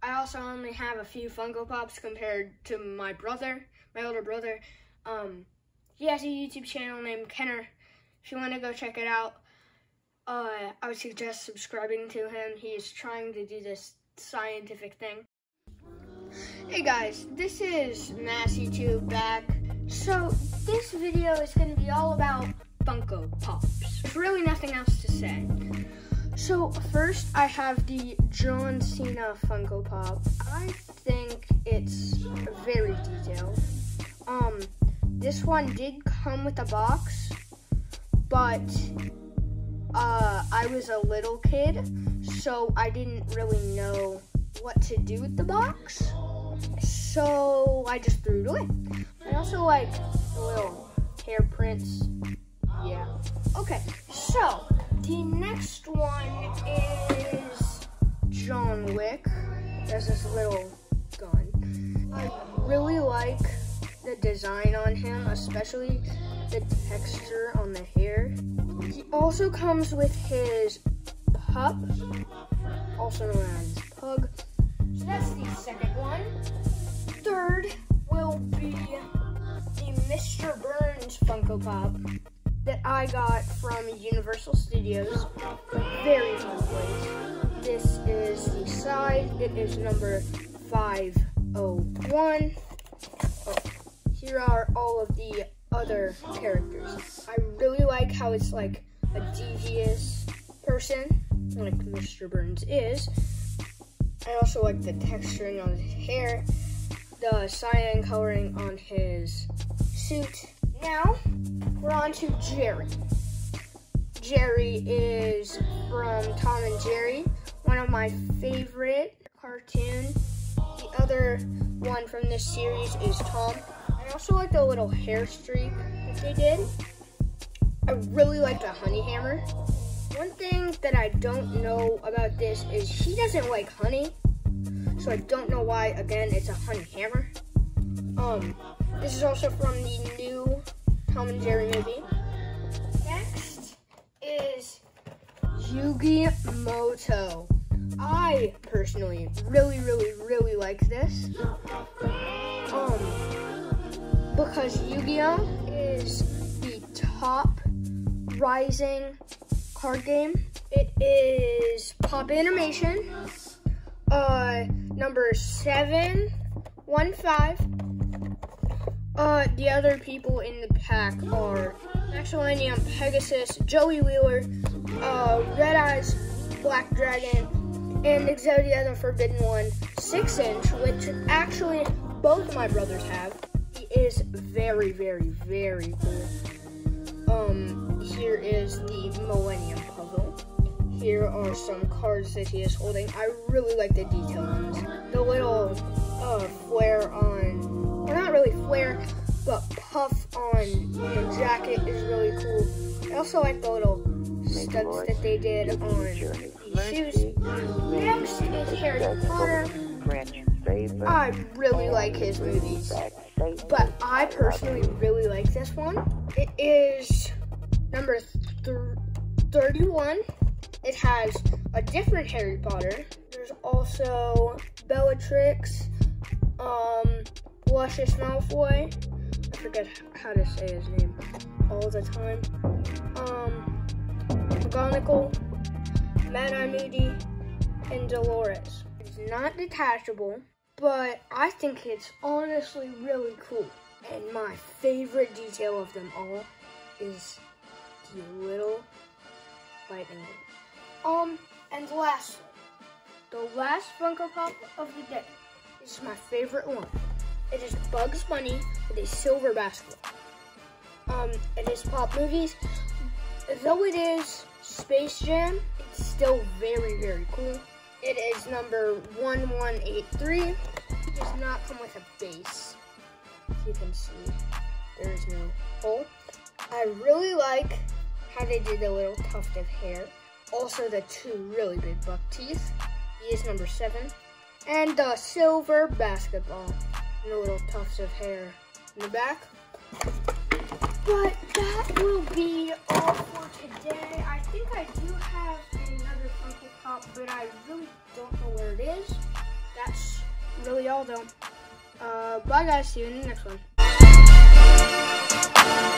I also only have a few Funko Pops compared to my brother, my older brother. He has a YouTube channel named Kenner. If you want to go check it out, I would suggest subscribing to him. He is trying to do this scientific thing. Hey guys, this is MassYouTube back. So this video is going to be all about Funko Pops. There's really nothing else to say. So first I have the John Cena Funko Pop. I think it's very detailed. This one did come with a box, but I was a little kid, so I didn't really know what to do with the box, so I just threw it away. I also like the little hair prints. Yeah. Okay, so the next one is John Wick. There's this little gun. I really like the design on him, especially the texture on the hair. He also comes with his pup, also known as Pug. So that's the second one. Third will be the Mr. Burns Funko Pop that I got from Universal Studios. Very fun place. This is the side. It is number 501. Here are all of the other characters. I really like how it's like a devious person, like Mr. Burns is. I also like the texturing on his hair, the cyan coloring on his suit. Now, we're on to Jerry. Jerry is from Tom and Jerry, one of my favorite cartoons. The other one from this series is Tom. I also like the little hair streak that they did. I really like the honey hammer. One thing that I don't know about this is he doesn't like honey, so I don't know why, again, it's a honey hammer. This is also from the new Tom and Jerry movie. Next is Yu-Gi-Oh! I personally really like this. Because Yu-Gi-Oh! Is the top rising card game. It is Pop Animation, number 715. The other people in the pack are Maxilenium, Pegasus, Joey Wheeler, Red Eyes, Black Dragon, and Exodia the Forbidden One 6-inch, which actually both my brothers have. He is very cool. Here is the Millennium Puzzle. Here are some cards that he is holding. I really like the detail on this. The little flare on, well, not really flare, but puff on the jacket is really cool. I also like the little studs that they did on the shoes. Next is Harry Potter. I really like his movies, but I personally really like this one. It is number 31. It has a different Harry Potter. There's also Bellatrix, Luscious Malfoy. I forget how to say his name all the time. McGonagall, Mad-Eye Moody, and Dolores. It's not detachable, but I think it's honestly really cool. And my favorite detail of them all is the little lightning. And lastly, the last Funko Pop of the day. This is my favorite one. It is Bugs Bunny with a silver basketball. It is Pop Movies. Though it is Space Jam, it's still very cool. It is number 1183. It does not come with a base. As you can see, there is no hole. I really like how they did the little tuft of hair. Also the two really big buck teeth. He is number 7. And the silver basketball. And the little tufts of hair in the back. But that will be all for today. I think I do have another Funko Pop, but I really don't know where it is. That's all though. Bye guys, see you in the next one.